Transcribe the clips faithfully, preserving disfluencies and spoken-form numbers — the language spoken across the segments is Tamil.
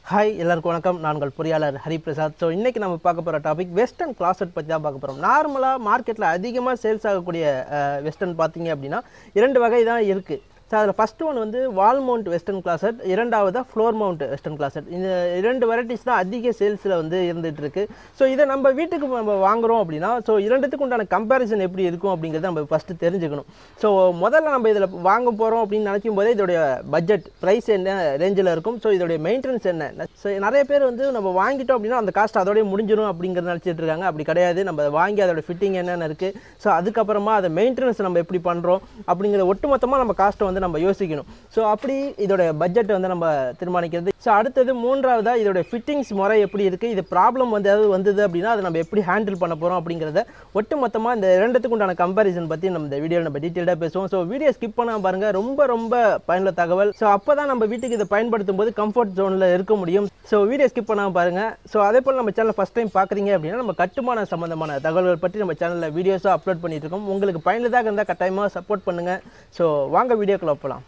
ஹாய் எல்லாருக்கும் வணக்கம். நான் உங்கள் பொறியாளர் ஹரிபிரசாத். ஸோ இன்றைக்கி நம்ம பார்க்க போகிற டாபிக் வெஸ்டர்ன் கிளாசெட் பற்றி தான் பார்க்க போகிறோம். நார்மலாக மார்க்கெட்டில் அதிகமாக சேல்ஸ் ஆகக்கூடிய வெஸ்டர்ன் பார்த்தீங்க அப்படின்னா இரண்டு வகை தான் இருக்குது. ஸோ அதில் ஃபஸ்ட்டு ஒன் வந்து வால் மவுண்ட் வெஸ்டர்ன் கிளாசெட், இரண்டாவதாக ஃப்ளோர் மவுண்ட் வெஸ்டர்ன் கிளாசெட். இந்த இரண்டு வெரைட்டிஸ் தான் அதிக சேல்ஸில் வந்து இருந்துகிட்ருக்கு. ஸோ இதை நம்ம வீட்டுக்கு நம்ம வாங்குகிறோம் அப்படின்னா ஸோ இரண்டுத்துக்கு உண்டான கம்பேரிசன் எப்படி இருக்கும் அப்படிங்கிறத நம்ம ஃபஸ்ட்டு தெரிஞ்சுக்கணும். ஸோ முதல்ல நம்ம இதில் வாங்க போகிறோம் அப்படின்னு நினைக்கும் போதே இதோடைய பட்ஜெட் ப்ரைஸ் என்ன ரேஞ்சில் இருக்கும், ஸோ இதோடைய மெயின்டெனன்ஸ் என்ன. ஸோ நிறைய பேர் வந்து நம்ம வாங்கிட்டோம் அப்படின்னா அந்த காஸ்ட் அதோடய முடிஞ்சிடும் அப்படிங்கிறத நினச்சிட்டு இருக்காங்க. அப்படி கிடையாது. நம்ம வாங்கி அதோட ஃபிட்டிங் என்னென்ன இருக்குது, ஸோ அதுக்கப்புறமா அதை மெயின்டெனன்ஸ் நம்ம எப்படி பண்ணுறோம் அப்படிங்கிற ஒட்டுமொத்தமாக நம்ம காஸ்ட்டை வந்து நம்ம யோசிக்கணும். ஸோ அப்படி இதோட பட்ஜெட் வந்து நம்ம தீர்மானிக்கிறது. ஸோ அடுத்தது மூன்றாவதாக இதோட ஃபிட்டிங்ஸ் முறை எப்படி இருக்குது, இது ப்ராப்ளம் வந்து ஏதாவது வந்தது அப்படின்னா அதை நம்ம எப்படி ஹேண்டில் பண்ண போகிறோம் அப்படிங்கிறத ஒட்டுமொத்தமாக இந்த இரண்டுத்துக்கு உண்டான கம்பேரிசன் பற்றி நம்ம இந்த வீடியோவில் நம்ம டீட்டெயிலாக பேசுவோம். ஸோ வீடியோ ஸ்கிப் பண்ணாமல் பாருங்கள், ரொம்ப ரொம்ப பயனுள்ள தகவல். ஸோ அப்போ தான் நம்ம வீட்டுக்கு இதை பயன்படுத்தும் போது கம்ஃபர்ட் ஜோனில் இருக்க முடியும். ஸோ வீடியோ ஸ்கிப் பண்ணாமல் பாருங்கள். ஸோ அதே போல் நம்ம சேனல் ஃபஸ்ட் டைம் பார்க்குறீங்க அப்படின்னா நம்ம கட்டுமான சம்பந்தமான தகவல்கள் பற்றி நம்ம சேனலில் வீடியோஸாக அப்லோட் பண்ணிட்டு இருக்கோம். உங்களுக்கு பயனுள்ளதாக இருந்தால் கட்டாயமாக சப்போர்ட் பண்ணுங்கள். ஸோ வாங்க வீடியோக்குள்ள போகலாம்.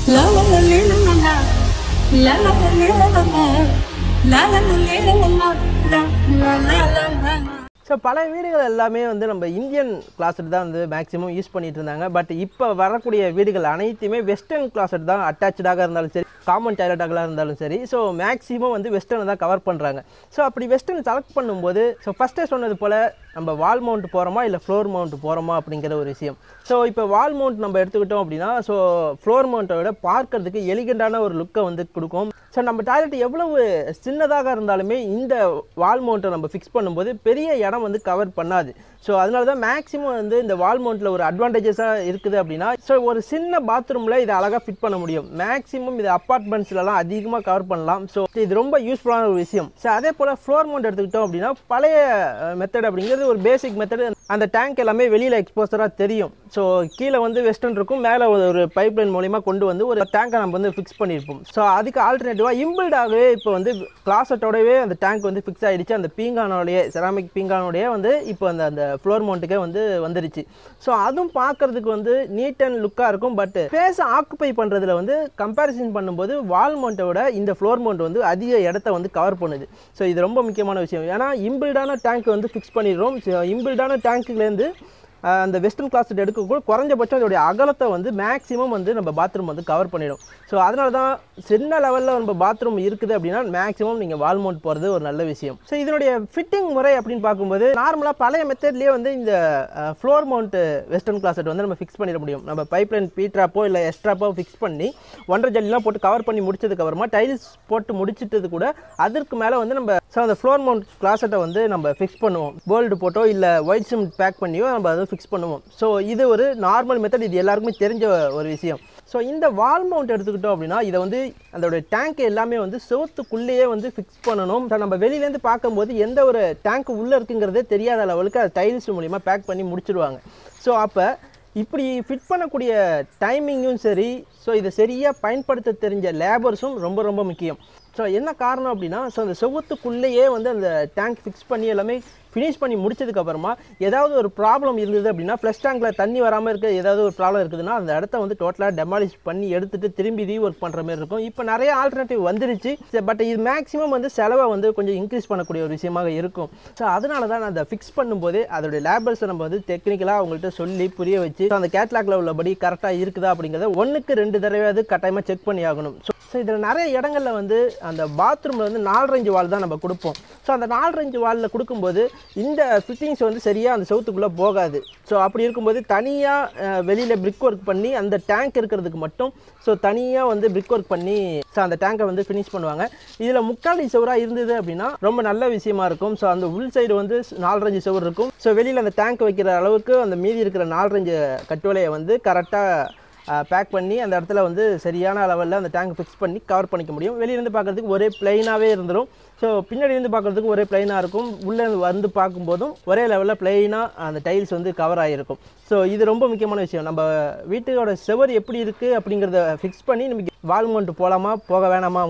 ஸோ பல வீடுகள் எல்லாமே வந்து நம்ம இந்தியன் கிளாஸெட் தான் வந்து மேக்ஸிமம் யூஸ் பண்ணிட்டு இருந்தாங்க. பட் இப்போ வரக்கூடிய வீடுகள் அனைத்துமே வெஸ்டர்ன் கிளாஸெட் தான் அட்டாச்சாக இருந்தாலும் சரி, காமன் டாய்லெட்டாக இருந்தாலும் சரி, ஸோ மேக்ஸிமம் வந்து வெஸ்டர்னை தான் கவர் பண்ணுறாங்க. ஸோ அப்படி வெஸ்டர்ன் செலக்ட் பண்ணும்போது ஸோ ஃபஸ்ட்டே சொன்னது போல் நம்ம வால் மவுண்ட் போகிறோமா இல்லை ஃப்ளோர் மவுண்ட் போகிறோமா அப்படிங்கிற ஒரு விஷயம். ஸோ இப்போ வால் மவுண்ட் நம்ம எடுத்துக்கிட்டோம் அப்படின்னா ஸோ ஃப்ளோர் மவுண்ட்டை விட பார்க்கறதுக்கு எலிகண்டான ஒரு லுக்கை வந்து கொடுக்கும். ஸோ நம்ம டாய்லெட் எவ்வளவு சின்னதாக இருந்தாலுமே இந்த வால் மவுண்ட்டை நம்ம ஃபிக்ஸ் பண்ணும்போது பெரிய இடம் வந்து கவர் பண்ணாது. ஸோ அதனால தான் மேக்ஸிமம் வந்து இந்த வால் மவுண்ட்டில் ஒரு அட்வான்டேஜஸாக இருக்குது அப்படின்னா ஸோ ஒரு சின்ன பாத்ரூமில் இதை அழகாக ஃபிட் பண்ண முடியும். மேக்ஸிமம் இது அப்பார்ட்மெண்ட்ஸ்லாம் அதிகமாக கவர் பண்ணலாம். ஸோ இது ரொம்ப யூஸ்ஃபுல்லான ஒரு விஷயம். ஸோ அதே போல் ஃப்ளோர் மவுண்ட் எடுத்துக்கிட்டோம் அப்படின்னா பழைய மெத்தட் அப்படிங்கிறது ஒரு பேசிக் மெத்தட். அந்த டேங்க் எல்லாமே வெளியில் எக்ஸ்போசராக தெரியும். ஸோ கீழே வந்து வெஸ்டர்ன் இருக்கும், மேலே ஒரு பைப் லைன் மூலிமா கொண்டு வந்து ஒரு டேங்கை நம்ம வந்து ஃபிக்ஸ் பண்ணியிருப்போம். ஸோ அதுக்கு ஆல்டர்னேட்டிவாக இம்பிள்டாகவே இப்போ வந்து கிளாஸட்டோடவே அந்த டேங்க் வந்து ஃபிக்ஸ் ஆகிடுச்சு. அந்த பீங்கானோடைய செராமிக் பீங்கானோடைய வந்து இப்போ அந்த அந்த ஃப்ளோர் மவுண்ட்டுக்கே வந்து வந்துருச்சு. ஸோ அதுவும் பார்க்கறதுக்கு வந்து நீட் அண்ட் லுக்காக இருக்கும். பட் ஸ்பேஸை ஆக்குப்பை பண்ணுறதுல வந்து கம்பேரிசன் பண்ணும்போது வால் மவுண்ட்டை விட இந்த ஃப்ளோர் மவுண்ட் வந்து அதிக இடத்த வந்து கவர் பண்ணுது. ஸோ இது ரொம்ப முக்கியமான விஷயம். ஏன்னா இம்பிள்டான டேங்க் வந்து ஃபிக்ஸ் பண்ணிடுறோம். இம்பிள்டான டேங்க்குலேருந்து அந்த வெஸ்டர்ன் கிளாஸெட் எடுக்கக்கூட குறைஞ்சபட்சம் அதோடைய அகலத்தை வந்து மேக்ஸிமம் வந்து நம்ம பாத்ரூம் வந்து கவர் பண்ணிடும். ஸோ அதனால தான் சின்ன லெவலில் நம்ம பாத்ரூம் இருக்குது அப்படின்னா மேக்ஸிமம் நீங்கள் வால் மவுண்ட் போகிறது ஒரு நல்ல விஷயம். ஸோ இதனுடைய ஃபிட்டிங் முறை அப்படின்னு பார்க்கும்போது நார்மலாக பழைய மெத்தட்லேயே வந்து இந்த ஃப்ளோர் மவுண்ட் வெஸ்டர்ன் கிளாஸெட் வந்து நம்ம ஃபிக்ஸ் பண்ணிட முடியும். நம்ம பைப் லைன் பீட்ராப்போ இல்லை எக்ஸ்ட்ராப்போ ஃபிக்ஸ் பண்ணி ஒன்றரை ஜல்லிலாம் போட்டு கவர் பண்ணி முடிச்சதுக்கப்புறமா டைல்ஸ் போட்டு முடிச்சிட்டது கூட அதற்கு மேலே வந்து நம்ம ஸோ அந்த ஃப்ளோர் மவுண்ட் கிளாஸெட்டை வந்து நம்ம ஃபிக்ஸ் பண்ணுவோம். போல்டு போட்டோ இல்லை ஒயிட் சிமெண்ட் பேக் பண்ணியோ நம்ம அதை ஃபிக்ஸ் பண்ணுவோம். ஸோ இது ஒரு நார்மல் மெத்தட், இது எல்லாருக்குமே தெரிஞ்ச ஒரு விஷயம். ஸோ இந்த வால் மவுண்ட் எடுத்துக்கிட்டோம் அப்படின்னா இதை வந்து அதோட டேங்க் எல்லாமே வந்து செவத்துக்குள்ளேயே வந்து ஃபிக்ஸ் பண்ணணும். ஸோ நம்ம வெளியிலேருந்து பார்க்கும்போது எந்த ஒரு டேங்க் உள்ளே இருக்குங்கிறதே தெரியாத லெவலுக்கு அது டைல்ஸ் மூலிமா பேக் பண்ணி முடிச்சிடுவாங்க. ஸோ அப்போ இப்படி ஃபிட் பண்ணக்கூடிய டைமிங்கும் சரி, ஸோ இதை சரியாக பயன்படுத்த தெரிஞ்ச லேபர்ஸும் ரொம்ப ரொம்ப முக்கியம். ஸோ என்ன காரணம் அப்படின்னா ஸோ அந்த செவத்துக்குள்ளேயே வந்து அந்த டேங்க் ஃபிக்ஸ் பண்ணி எல்லாமே ஃபினிஷ் பண்ணி முடிச்சதுக்கப்புறமா ஏதாவது ஒரு ப்ராப்ளம் இருந்தது அப்படின்னா ஃப்ளஷ் டேங்கில் தண்ணி வராமல் இருக்க ஏதாவது ஒரு ப்ராப்ளம் இருக்குதுன்னா அந்த இடத்த வந்து டோட்டலாக டெமாலிஷ் பண்ணி எடுத்துகிட்டு திரும்பி ரீ ஒர்க் பண்ணுற மாதிரி இருக்கும். இப்போ நிறைய ஆல்டர்னேட்டிவ் வந்துருச்சு. பட் இது மேக்ஸிமம் வந்து செலவை வந்து கொஞ்சம் இன்க்ரீஸ் பண்ணக்கூடிய ஒரு விஷயமாக இருக்கும். ஸோ அதனால தான் நான் அதை ஃபிக்ஸ் பண்ணும்போது அதோடைய லேபர்ஸை நம்ம வந்து டெக்னிக்கலாக அவங்கள்ட்ட சொல்லி புரிய வச்சு அந்த கேட்லாக்ல உள்ளபடி கரெக்டாக இருக்குதா அப்படிங்கிறத ஒன்றுக்கு ரெண்டு தடவையாவது கட்டாயமாக செக் பண்ணி ஆகணும். ஸோ இதில் நிறைய இடங்களில் வந்து அந்த பாத்ரூமில் வந்து நாலு ரேஞ்சு வால் தான் நம்ம கொடுப்போம். ஸோ அந்த நாலு ரேஞ்சு வாலில் கொடுக்கும்போது இந்த ஃபிட்டிங்ஸ் வந்து சரியாக அந்த செவத்துக்குள்ளே போகாது. ஸோ அப்படி இருக்கும்போது தனியாக வெளியில் பிரிக் ஒர்க் பண்ணி அந்த டேங்க் இருக்கிறதுக்கு மட்டும் ஸோ தனியாக வந்து பிரிக் ஒர்க் பண்ணி ஸோ அந்த டேங்கை வந்து ஃபினிஷ் பண்ணுவாங்க. இதில் முக்கால் செவராக இருந்தது அப்படின்னா ரொம்ப நல்ல விஷயமா இருக்கும். ஸோ அந்த உள் சைடு வந்து நாலு ரேஞ்சு செவர் இருக்கும். ஸோ வெளியில் அந்த டேங்க் வைக்கிற அளவுக்கு அந்த மீதி இருக்கிற நாலு ரேஞ்சு கட்டுவலையை வந்து கரெக்டாக பேக் பண்ணி அந்த இடத்துல வந்து சரியான லெவலில் அந்த டேங்க் ஃபிக்ஸ் பண்ணி கவர் பண்ணிக்க முடியும். வெளியிலேருந்து பார்க்குறதுக்கு ஒரே பிளைனாகவே இருந்துடும். ஸோ பின்னாடி இருந்து பார்க்குறதுக்கு ஒரே பிளைனாக இருக்கும். உள்ளே வந்து பார்க்கும்போதும் ஒரே லெவலில் பிளைனாக அந்த டைல்ஸ் வந்து கவர் ஆகிருக்கும். ஸோ இது ரொம்ப முக்கியமான விஷயம். நம்ம வீட்டோட செவர் எப்படி இருக்குது அப்படிங்கிறத ஃபிக்ஸ் பண்ணி நமக்கு வால் மவுண்ட் போகலாமா போக வேணாமாங்கிறத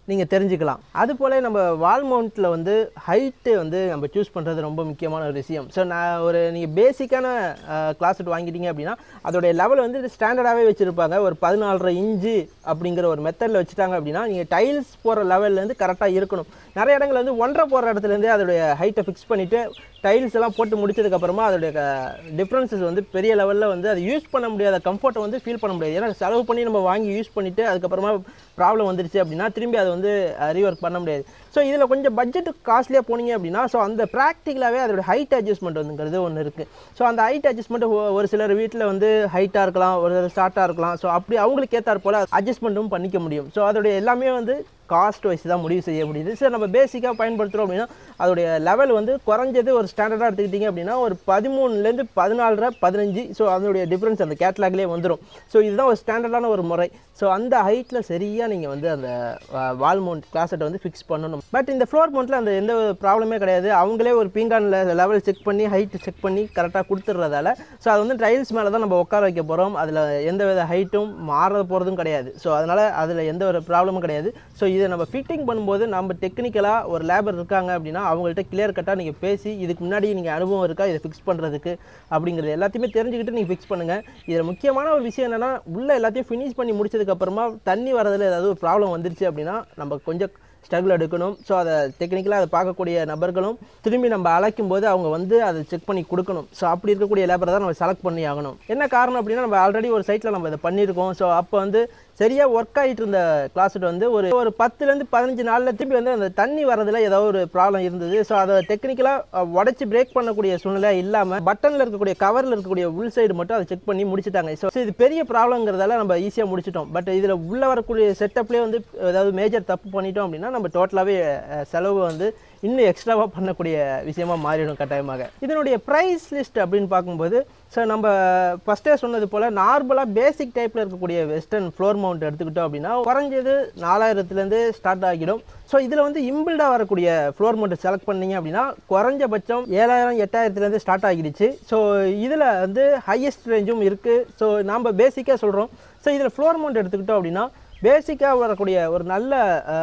நீங்கள் தெரிஞ்சுக்கலாம். அதுபோல் நம்ம வால் மவுண்ட்டில் வந்து ஹைட்டு வந்து நம்ம சூஸ் பண்ணுறது ரொம்ப முக்கியமான ஒரு விஷயம். ஸோ நான் ஒரு நீங்கள் பேசிக்கான கிளாஸெட் வாங்கிட்டீங்க அப்படின்னா அதோடைய லெவல் வந்து ஸ்டாண்டர்டாகவே வச்சுருப்பாங்க. ஒரு பதினாலரை இன்ச்சு அப்படிங்கிற ஒரு மெத்தடில் வச்சுட்டாங்க அப்படின்னா நீங்கள் டைல்ஸ் போகிற லெவல்லேருந்து கரெக்டாக இருக்கணும். நிறைய இடங்கள் வந்து ஒன்றரை போகிற இடத்துலேருந்தே அதோடைய ஹைட்டை ஃபிக்ஸ் பண்ணிவிட்டு டைல்ஸ் எல்லாம் போட்டு முடிச்சதுக்கப்புறமா அதோடைய டிஃப்ரென்சஸ் வந்து பெரிய லெவலில் வந்து அதை யூஸ் பண்ண முடியாத கம்ஃபர்ட்டை வந்து ஃபீல் பண்ண முடியாது. ஏன்னா செலவு பண்ணி நம்ம வாங்கி யூஸ் பண்ணிவிட்டு அதுக்கப்புறமா ப்ராப்ளம் வந்துருச்சு அப்படின்னா திரும்பி அதை வந்து ரீவொர்க் பண்ண முடியாது. ஸோ இதில் கொஞ்சம் பட்ஜெட்டு காஸ்ட்லியாக போனீங்க அப்படின்னா ஸோ அந்த ப்ராக்டிக்கலாகவே அதோட ஹைட் அட்ஜஸ்ட்மெண்ட் வந்துங்கிறது ஒன்று இருக்குது. ஸோ அந்த ஹைட் அட்ஜஸ்ட்மெண்ட் ஒரு சிலர் வீட்டில் வந்து ஹைட்டாக இருக்கலாம், ஒரு சிலர் ஷார்ட்டாக இருக்கலாம். ஸோ அப்படி அவங்களுக்கு ஏற்றாற் போல் அட்ஜஸ்ட்மெண்ட்டும் பண்ணிக்க முடியும். ஸோ அதோடைய எல்லாமே வந்து காஸ்ட் வைஸ் தான் முடிவு செய்ய முடியுது. சரி, நம்ம பேசிக்காக பயன்படுத்துகிறோம் அப்படின்னா அதோடைய லெவல் வந்து குறைஞ்சது ஒரு ஸ்டாண்டர்டாக எடுத்துக்கிட்டிங்க அப்படின்னா ஒரு பதிமூணுலேருந்து பதினாலரை பதினஞ்சு. ஸோ அதனுடைய டிஃப்ரென்ஸ் அந்த கேட்லாக்லேயே வந்துடும். ஸோ இதுதான் ஒரு ஸ்டாண்டர்டான ஒரு முறை. ஸோ அந்த ஹைட்டில் சரியாக நீங்கள் வந்து அந்த வால் மவுண்ட் கிளாஸெட்டை வந்து ஃபிக்ஸ் பண்ணணும். பட் இந்த ஃப்ளோர் மவுண்ட்டில் அந்த எந்த ப்ராப்ளமே கிடையாது. அவங்களே ஒரு பீங்கானில் லெவல் செக் பண்ணி ஹைட்டு செக் பண்ணி கரெக்டாக கொடுத்துட்றதால ஸோ அது வந்து டைல்ஸ் மேலே தான் நம்ம உட்கார வைக்க போகிறோம். அதில் எந்த வித ஹைட்டும் மாற போகிறதும் கிடையாது. ஸோ அதனால் அதில் எந்த ஒரு ப்ராப்ளமும் கிடையாது. ஸோ இதை நம்ம ஃபிட்டிங் பண்ணும்போது நம்ம டெக்னிக்கலாக ஒரு லேபர் இருக்காங்க அப்படின்னா அவங்கள்ட்ட கிளியர் கட்டாக நீங்கள் பேசி இதுக்கு முன்னாடி நீங்கள் அனுபவம் இருக்கா இதை ஃபிக்ஸ் பண்ணுறதுக்கு அப்படிங்கிறது எல்லாத்தையுமே தெரிஞ்சுக்கிட்டு நீங்கள் ஃபிக்ஸ் பண்ணுங்கள். இதில் முக்கியமான ஒரு விஷயம் என்னென்னா உள்ள எல்லாத்தையும் ஃபினிஷ் பண்ணி முடிச்சதுக்கப்புறமா தண்ணி வரதில் ஏதாவது ஒரு ப்ராப்ளம் வந்துருச்சு அப்படின்னா நம்ம கொஞ்சம் ஸ்ட்ரகிள் எடுக்கணும். ஸோ அதை டெக்னிக்கலாக அதை பார்க்கக்கூடிய நபர்களும் திரும்பி நம்ம அழைக்கும் போது அவங்க வந்து அதை செக் பண்ணி கொடுக்கணும். ஸோ அப்படி இருக்கக்கூடிய லேபரை தான் நம்ம செலக்ட் பண்ணி ஆகணும். என்ன காரணம் அப்படின்னா நம்ம ஆல்ரெடி ஒரு சைட்டில் நம்ம இதை பண்ணியிருக்கோம். ஸோ அப்போ வந்து சரியாக ஒர்க் ஆகிட்டு இருந்த கிளாஸெட் வந்து ஒரு ஒரு பத்துலேருந்து பதினஞ்சு நாளில் திரும்பி வந்து அந்த தண்ணி வரதில் ஏதாவது ஒரு ப்ராப்ளம் இருந்தது. ஸோ அதை டெக்னிக்கலாக உடச்சி பிரேக் பண்ணக்கூடிய சூழ்நிலை இல்லாமல் பட்டனில் இருக்கக்கூடிய கவரில் இருக்கக்கூடிய உள் சைடு மட்டும் அதை செக் பண்ணி முடிச்சுட்டாங்க. ஸோ இது பெரிய ப்ராப்ளங்கிறதால நம்ம ஈஸியாக முடிச்சிட்டோம். பட் இதில் உள்ளே வரக்கூடிய செட்டப்லேயே வந்து ஏதாவது மேஜர் தப்பு பண்ணிட்டோம் அப்படின்னா நம்ம டோட்டலாகவே செலவு வந்து இன்னும் எக்ஸ்ட்ராவாக பண்ணக்கூடிய விஷயமா மாறிடும் கட்டாயமாக. இதனுடைய ப்ரைஸ் லிஸ்ட் அப்படின்னு பார்க்கும்போது ஸோ நம்ம ஃபஸ்ட்டே சொன்னது போல் நார்மலாக பேசிக் டைப்பில் இருக்கக்கூடிய வெஸ்டர்ன் ஃப்ளோர் மவுண்ட் எடுத்துக்கிட்டோம் அப்படின்னா குறைஞ்சது நாலாயிரத்துலேருந்து ஸ்டார்ட் ஆகிடும். ஸோ இதில் வந்து இம்பிள்டாக வரக்கூடிய ஃப்ளோர் மவுண்ட் செலக்ட் பண்ணிங்க அப்படின்னா குறைஞ்சபட்சம் ஏழாயிரம் எட்டாயிரத்துலேருந்து ஸ்டார்ட் ஆகிடுச்சு. ஸோ இதில் வந்து ஹையஸ்ட் ரேஞ்சும் இருக்குது. ஸோ நம்ம பேசிக்காக சொல்கிறோம். ஸோ இதில் ஃப்ளோர் மவுண்ட் எடுத்துக்கிட்டோம் அப்படின்னா பேசிக்காக வரக்கூடிய ஒரு நல்ல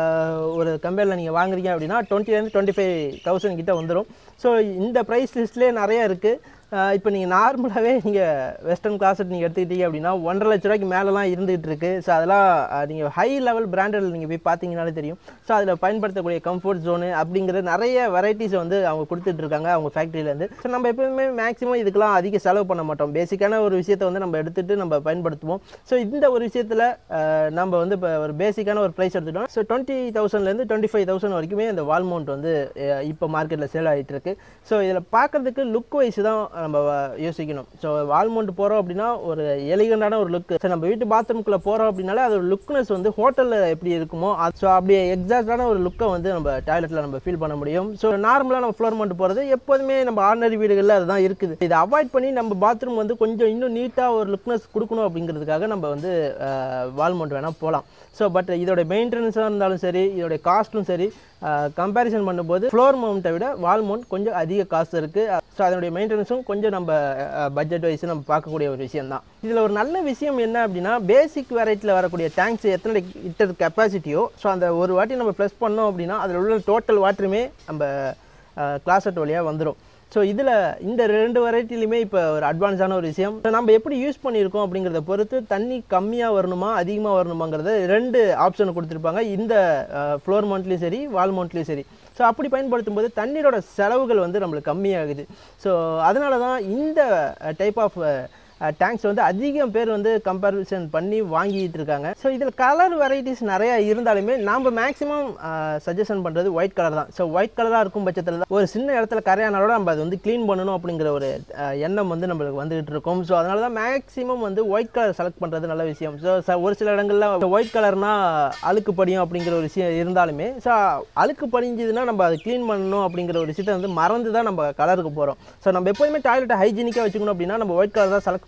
ஒரு கம்பெனியில் நீங்கள் வாங்குறீங்க அப்படின்னா டுவெண்ட்டிலேருந்து டுவெண்ட்டி ஃபைவ் தௌசண்ட் கிட்ட வந்துடும். ஸோ இந்த ப்ரைஸ் லிஸ்ட்லேயே நிறையா இருக்குது. இப்போ நீங்கள் நார்மலாகவே நீங்கள் வெஸ்டர்ன் கிளாஸெட் நீங்கள் எடுத்துக்கிட்டீங்க அப்படின்னா ஒன்றரை லட்ச ரூபாய்க்கு மேலெலாம் இருந்துகிட்டு இருக்குது. ஸோ அதெல்லாம் நீங்கள் ஹை லெவல் பிராண்டட் நீங்கள் போய் பார்த்தீங்கன்னாலே தெரியும். ஸோ அதில் பயன்படுத்தக்கூடிய கம்ஃபர்ட் ஜோனு அப்படிங்கிற நிறைய வெரைட்டிஸை வந்து அவங்க கொடுத்துட்ருக்காங்க அவங்க ஃபேக்ட்ரியிலேருந்து. ஸோ நம்ம எப்போயுமே மேக்ஸிமம் இதுக்கெல்லாம் அதிக செலவு பண்ண மாட்டோம். பேசிக்கான ஒரு விஷயத்தை வந்து நம்ம எடுத்துகிட்டு நம்ம பயன்படுத்துவோம். ஸோ இந்த ஒரு விஷயத்தில் நம்ம வந்து இப்போ ஒரு பேசிக்கான ஒரு ப்ரைஸ் எடுத்துட்டோம். ஸோ டுவெண்ட்டி தௌசண்ட்லேருந்து டுவெண்ட்டி ஃபைவ் தௌசண்ட் வரைக்குமே இந்த வால் மவுண்ட் வந்து இப்போ மார்க்கெட்டில் சேல் ஆகிட்டு இருக்கு. ஸோ இதில் பார்க்குறதுக்கு லுக் வைஸ் தான் நம்ம யோசிக்கணும். ஸோ வால் மவுண்ட் போகிறோம் அப்படின்னா ஒரு எலிகண்டான ஒரு லுக். ஸோ நம்ம வீட்டு பாத்ரூம்குள்ளே போகிறோம் அப்படின்னாலே அதோட லுக்னஸ் வந்து ஹோட்டலில் எப்படி இருக்குமோ ஸோ அப்படியே எக்ஸாக்டான ஒரு லுக்கை வந்து நம்ம டாய்லெட்டில் நம்ம ஃபீல் பண்ண முடியும். ஸோ நார்மலாக நம்ம ஃப்ளோர் மவுண்ட் போகிறது எப்போதுமே நம்ம ஆர்டினரி வீடுகளில் அதுதான் இருக்குது. இதை அவாய்ட் பண்ணி நம்ம பாத்ரூம் வந்து கொஞ்சம் இன்னும் நீட்டாக ஒரு லுக்னஸ் கொடுக்கணும் அப்படிங்கிறதுக்காக நம்ம வந்து வால் மவுண்ட் வேணால் போகலாம். ஸோ பட் இதோட மெயின்டெனன்ஸாக இருந்தாலும் சரி இதோடைய காஸ்ட்டும் சரி கம்பேரிசன் பண்ணும்போது ஃப்ளோர் மவுண்ட்டை விட வால் மவுண்ட் கொஞ்சம் அதிக காசு இருக்குது. ஸோ அதனுடைய மெயின்டெனன்ஸும் கொஞ்சம் நம்ம பட்ஜெட் வைஸ் நம்ம பார்க்கக்கூடிய ஒரு விஷயம் தான். இதில் ஒரு நல்ல விஷயம் என்ன அப்படின்னா பேசிக் வெரைட்டியில் வரக்கூடிய டேங்க்ஸ் எத்தனை லிட்டர் கெப்பாசிட்டியோ ஸோ அந்த ஒரு வாட்டி நம்ம ப்ளஸ் பண்ணோம் அப்படின்னா அதில் உள்ள டோட்டல் வாட்டருமே நம்ம கிளாஸெட் வழியாக வந்துடும். ஸோ இதில் இந்த ரெண்டு வெரைட்டிலையுமே இப்போ ஒரு அட்வான்ஸான ஒரு விஷயம். நம்ம எப்படி யூஸ் பண்ணியிருக்கோம் அப்படிங்கிறத பொறுத்து தண்ணி கம்மியாக வரணுமா அதிகமாக வரணுமாங்கிறத ரெண்டு ஆப்ஷன் கொடுத்துருப்பாங்க இந்த ஃப்ளோர் மவுண்ட்லேயும் சரி வால் மவுண்ட்லேயும் சரி. ஸோ அப்படி பயன்படுத்தும் போது தண்ணீரோட செலவுகள் வந்து நம்மளுக்கு கம்மியாகுது. ஸோ அதனால தான் இந்த டைப் ஆஃப் டேங்க்ஸ் வந்து அதிகம் பேர் வந்து கம்பேரிசன் பண்ணி வாங்கிட்டு இருக்காங்க. ஸோ இதில் கலர் வெரைட்டிஸ் நிறையா இருந்தாலுமே நம்ம மேக்ஸிமம் சஜஷன் பண்ணுறது ஒயிட் கலர் தான். ஸோ ஒயிட் கலராக இருக்கும் பட்சத்தில் தான் ஒரு சின்ன இடத்துல கரையானாலோட நம்ம அதை வந்து க்ளீன் பண்ணணும் அப்படிங்கிற ஒரு எண்ணம் வந்து நம்மளுக்கு வந்துகிட்டு இருக்கும். ஸோ அதனால தான் மேக்ஸிமம் வந்து ஒயிட் கலர் செலக்ட் பண்ணுறது நல்ல விஷயம். ஸோ ஒரு சில இடங்களில் ஒயிட் கலர்னால் அழுக்கு படியும் அப்படிங்கிற ஒரு விஷயம் இருந்தாலுமே ஸோ அழுக்கு படிஞ்சதுன்னா நம்ம அதை க்ளீன் பண்ணணும் அப்படிங்கிற ஒரு விஷயத்தை வந்து மறந்து தான் நம்ம கலருக்கு போகிறோம். ஸோ நம்ம எப்போதுமே டாய்லெட்டை ஹைஜீனிக்காக வச்சுக்கணும் அப்படின்னா நம்ம ஒயிட் கலர் தான் செலக்ட்